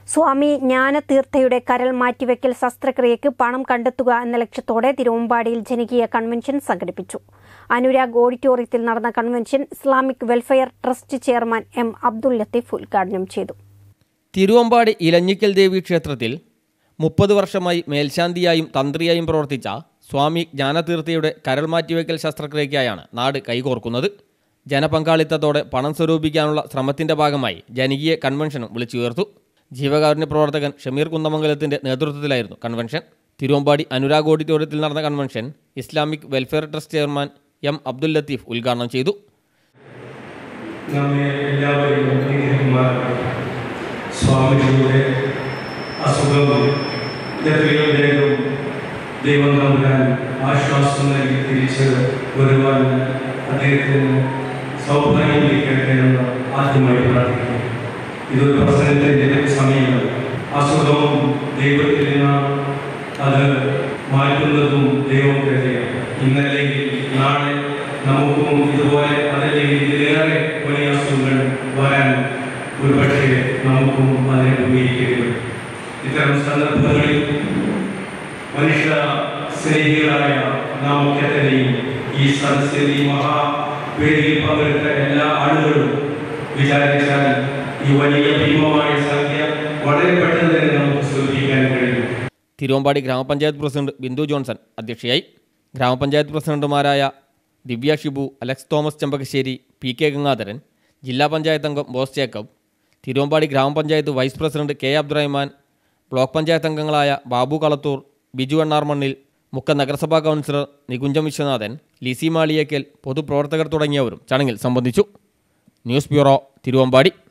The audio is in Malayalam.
സ്വാമി ജ്ഞാനതീർത്ഥയുടെ കരൾ മാറ്റിവെക്കൽ ശസ്ത്രക്രിയയ്ക്ക് പണം കണ്ടെത്തുക എന്ന ലക്ഷ്യത്തോടെ തിരുവമ്പാടിയിൽ ജനകീയ കൺവെൻഷൻ സംഘടിപ്പിച്ചു. അനുരാഗ് ഓഡിറ്റോറിയത്തിൽ നടന്ന convention Islamic welfare trust chairman M. Abdul Latheef ഉദ്ഘാടനം ചെയ്തു. തിരുവമ്പാടി ഇലഞ്ഞിക്കൽ ദേവി ക്ഷേത്രത്തിൽ 30 വർഷമായി മേൽശാന്തിയായും തന്ത്രിയായും പ്രവർത്തിച്ച സ്വാമി ജ്ഞാനതീർത്ഥയുടെ കരൾ മാറ്റിവെക്കൽ ശസ്ത്രക്രിയയ്ക്കായാണ് നാട് കൈകോർക്കുന്നത്. ജനപങ്കാളിത്തത്തോടെ പണം സ്വരൂപിക്കാനുള്ള ശ്രമത്തിന്റെ ഭാഗമായി ജനകീയ കൺവെൻഷനും വിളിച്ചുയർത്തു. ജീവകാരുണ്യ പ്രവർത്തകൻ ഷമീർ കുന്നമംഗലത്തിന്റെ നേതൃത്വത്തിലായിരുന്നു കൺവെൻഷൻ. തിരുവമ്പാടി അനുരാഗ് ഓഡിറ്റോറിയത്തിൽ നടന്ന convention Islamic welfare trust chairman M. Abdul Latheef ഉദ്ഘാടനം ചെയ്തു. സ്വാമിജിയുടെ അസുഖം ദൈവം നൽകാൻ ആശ്വാസം നൽകി തിരിച്ച് വരുവാൻ അദ്ദേഹത്തിന് സൗഭാഗ്യം ലഭിക്കട്ടെ എന്ന് ആദ്യമായി പ്രാർത്ഥിക്കുന്നു. ഇതൊരു പ്രസംഗത്തിൻ്റെ സമയങ്ങൾ. അസുഖം ദൈവത്തിൽ നിന്നാണ്, അത് മാറ്റുന്നതും ദൈവം തന്നെയാണ്. ഇന്നല്ലെങ്കിൽ നാളെ നമുക്കും ഇതുപോലെ അതല്ലെങ്കിൽ ഇതിലേറെ വലിയ അസുഖങ്ങൾ വരാൻ ഒരുപക്ഷെ നമുക്കും അതിനെ ഉപയോഗിക്കേണ്ടി. ഇത്തരം സന്ദർഭങ്ങളിൽ മനുഷ്യ സ്നേഹികളായ നാം ഒക്കെ തന്നെയും ഈ സദസ്സിൽ ഈ മഹാവേദിയിൽ പങ്കെടുത്ത എല്ലാ ആളുകളും വിചാരിച്ചാൽ ഈ വലിയ ഭീമമായ സംഖ്യ വളരെ പെട്ടെന്ന് തന്നെ നമുക്ക് സ്വീകരിക്കാൻ കഴിയും. തിരുവമ്പാടി ഗ്രാമപഞ്ചായത്ത് പ്രസിഡന്റ് ബിന്ദു ജോൺസൺ അധ്യക്ഷയായി. ഗ്രാമപഞ്ചായത്ത് പ്രസിഡന്റുമാരായ Divya Shibu, Alex Thomas Chembakassery, P K Gangadharan, ജില്ലാ പഞ്ചായത്ത് അംഗം ബോസ് ജേക്കബ്, തിരുവമ്പാടി ഗ്രാമപഞ്ചായത്ത് vice president K Abdurahman, block panchayat അംഗങ്ങളായ ബാബു കളത്തൂർ, ബിജു എണ്ണാർമണ്ണിൽ, മുക്ക നഗരസഭാ കൗൺസിലർ നികുഞ്ചം വിശ്വനാഥൻ, ലിസി മാളിയേക്കൽ, പൊതുപ്രവർത്തകർ തുടങ്ങിയവരും ചടങ്ങിൽ സംബന്ധിച്ചു. News bureau, Thiruvambady.